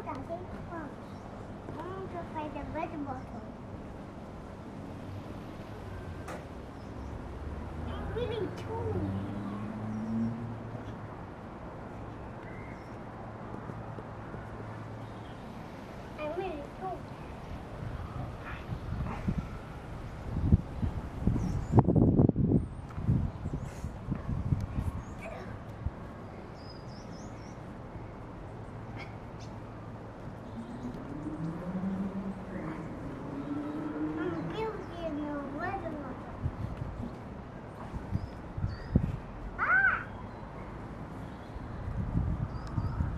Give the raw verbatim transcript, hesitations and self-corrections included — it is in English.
Daddy, come. I want to find the red bottle. It really told me.